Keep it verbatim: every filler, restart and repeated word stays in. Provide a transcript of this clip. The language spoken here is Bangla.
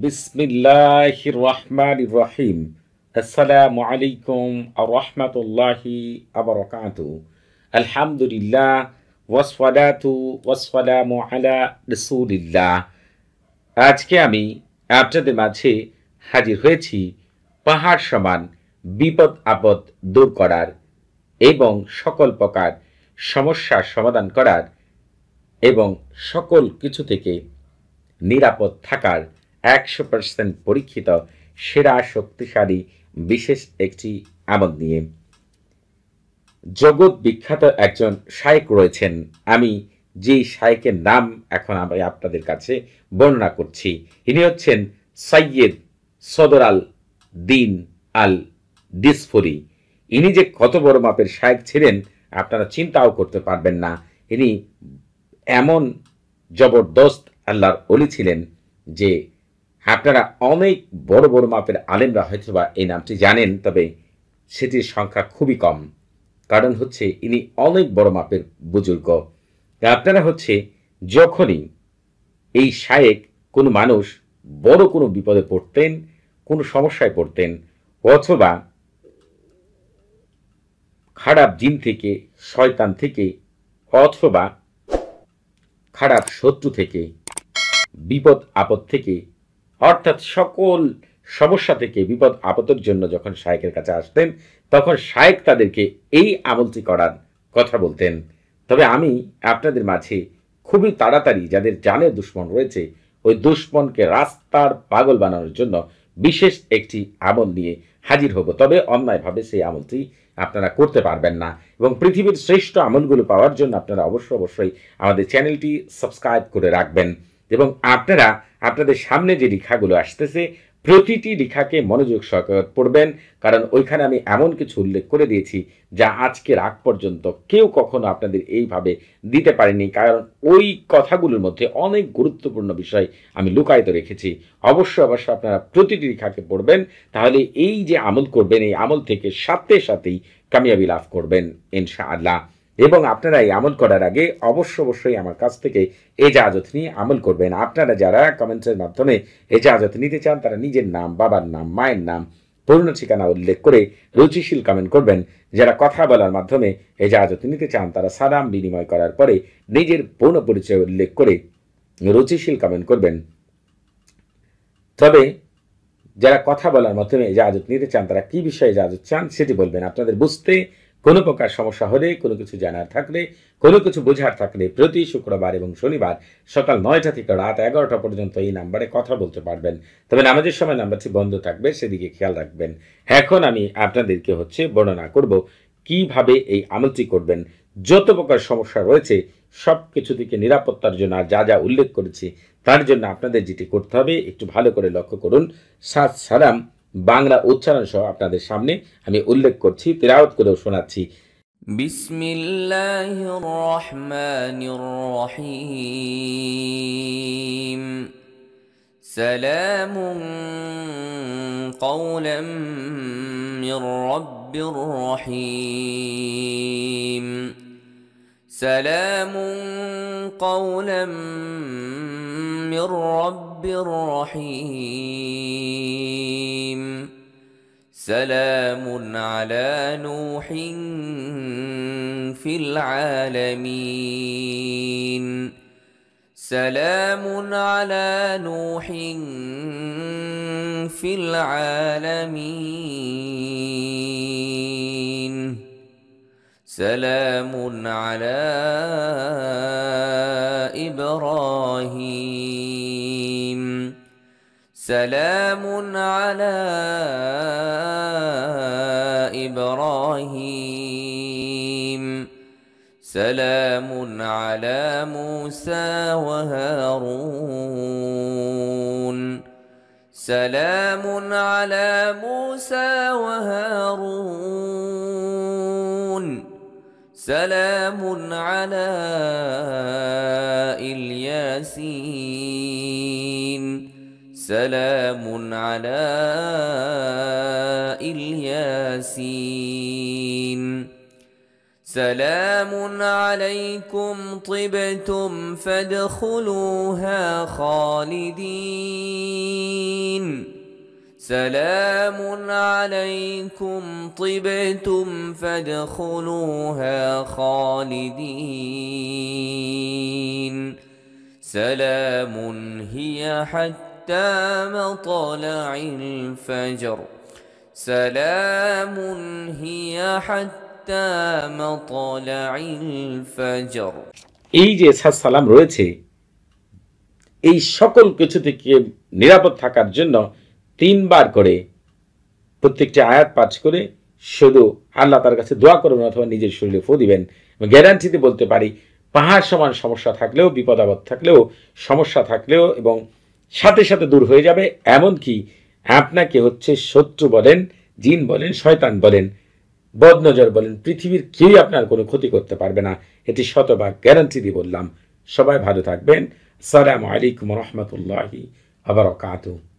বিসমিল্লাহির রহমানির রহিম। আসসালামু আলাইকুম ওয়া রাহমাতুল্লাহি ওয়া বারাকাতুহু। আলহামদুলিল্লাহ ওয়াসসালাতু ওয়াসসালামু আলা রাসূলিল্লাহ। আজকে আমি আপনাদের মাঝে হাজির হয়েছি পাহাড় সমান বিপদ আপদ দূর করার এবং সকল প্রকার সমস্যার সমাধান করার এবং সকল কিছু থেকে নিরাপদ থাকার একশো পার্সেন্ট পরীক্ষিত সেরা শক্তিশালী বিশেষ একটি আমল নিয়ে। জগৎ বিখ্যাত একজন শায়েক রয়েছেন। আমি যেই শায়েকের নাম এখন আমি আপনাদের কাছে বর্ণনা করছি, ইনি হচ্ছেন সৈয়দ সদর আল দিন আল দিসফুরি। ইনি যে কত বড় মাপের শায়েক ছিলেন আপনারা চিন্তাও করতে পারবেন না। ইনি এমন জবরদস্ত আল্লাহর ওলি ছিলেন যে আপনারা অনেক বড় বড় মাপের আলেমরা হয়তো বা এই নামটি জানেন, তবে সেটির সংখ্যা খুবই কম। কারণ হচ্ছে ইনি অনেক বড় মাপের বুজুর্গ। আপনারা হচ্ছে যখনই এই শায়েক কোনো মানুষ বড় কোনো বিপদে পড়তেন, কোনো সমস্যায় পড়তেন, অথবা খারাপ জিন থেকে, শয়তান থেকে, অথবা খারাপ শত্রু থেকে, বিপদ আপদ থেকে, অর্থাৎ সকল সমস্যা থেকে বিপদ আপদের জন্য যখন শায়েকের কাছে আসতেন, তখন শায়েক তাদেরকে এই আমলটি করার কথা বলতেন। তবে আমি আপনাদের মাঝে খুবই তাড়াতাড়ি যাদের জানে দুশ্মন রয়েছে, ওই দুশ্মনকে রাস্তার পাগল বানানোর জন্য বিশেষ একটি আমল নিয়ে হাজির হব। তবে অন্যায়ভাবে সেই আমলটি আপনারা করতে পারবেন না। এবং পৃথিবীর শ্রেষ্ঠ আমলগুলো পাওয়ার জন্য আপনারা অবশ্যই অবশ্যই আমাদের চ্যানেলটি সাবস্ক্রাইব করে রাখবেন। এবং আপনারা আপনাদের সামনে যে লেখাগুলো আসতেছে প্রতিটি লেখাকে মনোযোগ সহকারে পড়বেন, কারণ ওইখানে আমি এমন কিছু উল্লেখ করে দিয়েছি যা আজকের আগ পর্যন্ত কেউ কখনো আপনাদের এইভাবে দিতে পারেনি। কারণ ওই কথাগুলোর মধ্যে অনেক গুরুত্বপূর্ণ বিষয় আমি লুকায়িত রেখেছি। অবশ্যই অবশ্যই আপনারা প্রতিটি লেখাকে পড়বেন, তাহলে এই যে আমল করবেন এই আমল থেকে সাথে সাথেই কামিয়াবি লাভ করবেন ইনশাআল্লাহ। এবং আপনারা এই আমল করার আগে অবশ্য অবশ্যই আমার কাছ থেকে এজাজত নিয়ে আমল করবেন। আপনারা যারা কমেন্টের মাধ্যমে এজাজত নিতে চান তারা নিজের নাম, বাবার নাম, মায়ের নাম, পূর্ণ ঠিকানা উল্লেখ করে রুচিশীল কমেন্ট করবেন। যারা কথা বলার মাধ্যমে এজাজত নিতে চান তারা সালাম বিনিময় করার পরে নিজের পূর্ণ পরিচয় উল্লেখ করে রুচিশীল কমেন্ট করবেন। তবে যারা কথা বলার মাধ্যমে এজাজত নিতে চান তারা কি বিষয়ে এজাজত চান সেটি বলবেন। আপনাদের বুঝতে কোনো প্রকার সমস্যা হলে, কোনো কিছু জানার থাকলে, কোনো কিছু বোঝার থাকলে প্রতি শুক্রবার এবং শনিবার সকাল নয়টা থেকে রাত এগারোটা পর্যন্ত এই নাম্বারে কথা বলতে পারবেন। তবে নামাজের সময় নাম্বারটি বন্ধ থাকবে, সেদিকে খেয়াল রাখবেন। এখন আমি আপনাদেরকে হচ্ছে বর্ণনা করব কিভাবে এই আমলটি করবেন। যত প্রকার সমস্যা রয়েছে সব কিছু থেকে নিরাপত্তার জন্য যা যা উল্লেখ করেছি তার জন্য আপনাদের যেটি করতে হবে একটু ভালো করে লক্ষ্য করুন। সাত সালাম বাংলা উচ্চারণ সহ আপনাদের সামনে আমি উল্লেখ করছি, তিলাওয়াত করেও শোনাচ্ছি। বিসমিল্লাহির রহমানির রহিম। সালামুন কওলাম মির রাব্বির রহিম। সালামুন কওলাম মির রাব্বির রহিম। سلام على نوح في العالمين. سلام على نوح في العالمين. سلام على إبراهيم. سلام على إبراهيم. سلام على موسى وهارون. سلام على موسى وهارون. سلام على الياسين. سلام على الياسين. سلام عليكم طبتم فادخلوها خالدين سلام عليكم طبتم فادخلوها خالدين سلام هي حتى مطلع الفجر سلام هي حتى مطلع الفجر এই যে সালাম রয়েছে, এই সকল কিছু থেকে নিরাপদ থাকার জন্য তিনবার করে প্রত্যেকটি আয়াত পাঠ করে শুধু আল্লাহ তার কাছে দোয়া করবেন অথবা নিজের শরীরে ফু দিবেন। গ্যারান্টিতে বলতে পারি, পাহাড় সমান সমস্যা থাকলেও, বিপদ আপদ থাকলেও, সমস্যা থাকলেও এবং সাথে সাথে দূর হয়ে যাবে। এমনকি আপনাকে হচ্ছে শত্রু বলেন, জিন বলেন, শয়তান বলেন, বদনজর বলেন, পৃথিবীর কেউই আপনার কোনো ক্ষতি করতে পারবে না। এটি শতভাগ গ্যারান্টি দিয়ে বললাম। সবাই ভালো থাকবেন। আসসালামু আলাইকুম রহমতুল্লাহি ওয়া বারাকাতুহু।